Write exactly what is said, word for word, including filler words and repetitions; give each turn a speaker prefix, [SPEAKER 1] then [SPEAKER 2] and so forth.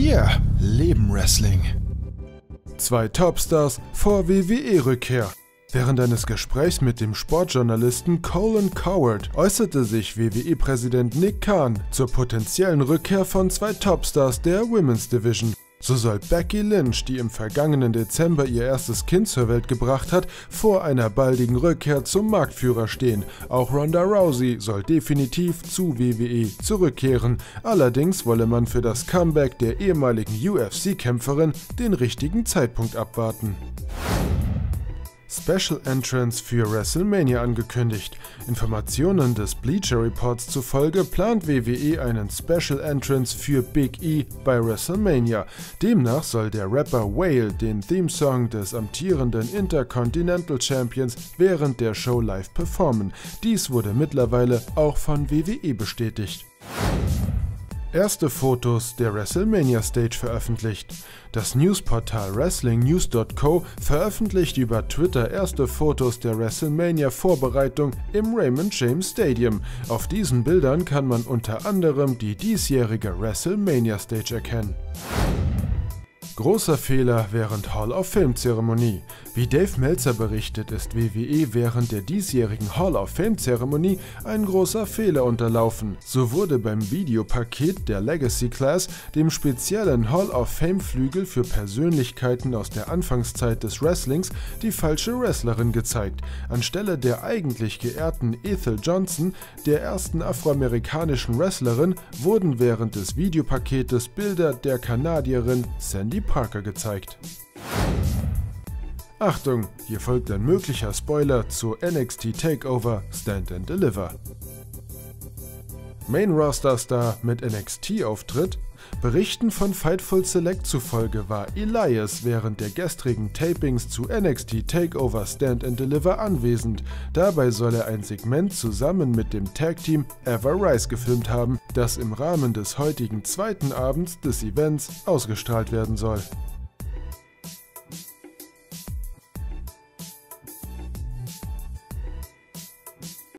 [SPEAKER 1] Yeah, Leben Wrestling. Zwei Topstars vor W W E-Rückkehr. Während eines Gesprächs mit dem Sportjournalisten Colin Cowherd äußerte sich W W E-Präsident Nick Khan zur potenziellen Rückkehr von zwei Topstars der Women's Division. So soll Becky Lynch, die im vergangenen Dezember ihr erstes Kind zur Welt gebracht hat, vor einer baldigen Rückkehr zum Marktführer stehen. Auch Ronda Rousey soll definitiv zu W W E zurückkehren. Allerdings wolle man für das Comeback der ehemaligen U F C-Kämpferin den richtigen Zeitpunkt abwarten. Special Entrance für WrestleMania angekündigt. Informationen des Bleacher Reports zufolge plant W W E einen Special Entrance für Big E bei WrestleMania. Demnach soll der Rapper Whale den Theme-Song des amtierenden Intercontinental Champions während der Show live performen. Dies wurde mittlerweile auch von W W E bestätigt. Erste Fotos der WrestleMania Stage veröffentlicht. Das Newsportal Wrestling News Punkt co veröffentlicht über Twitter erste Fotos der WrestleMania-Vorbereitung im Raymond James Stadium. Auf diesen Bildern kann man unter anderem die diesjährige WrestleMania Stage erkennen. Großer Fehler während Hall of Fame-Zeremonie. Wie Dave Meltzer berichtet, ist W W E während der diesjährigen Hall of Fame-Zeremonie ein großer Fehler unterlaufen. So wurde beim Videopaket der Legacy Class, dem speziellen Hall of Fame-Flügel für Persönlichkeiten aus der Anfangszeit des Wrestlings, die falsche Wrestlerin gezeigt. Anstelle der eigentlich geehrten Ethel Johnson, der ersten afroamerikanischen Wrestlerin, wurden während des Videopaketes Bilder der Kanadierin Sandy Parker gezeigt. Achtung, hier folgt ein möglicher Spoiler zu N X T Takeover Stand and Deliver. Main-Roster-Star mit N X T-Auftritt? Berichten von Fightful Select zufolge war Elias während der gestrigen Tapings zu N X T Takeover Stand and Deliver anwesend. Dabei soll er ein Segment zusammen mit dem Tag-Team Ever Rise gefilmt haben, das im Rahmen des heutigen zweiten Abends des Events ausgestrahlt werden soll.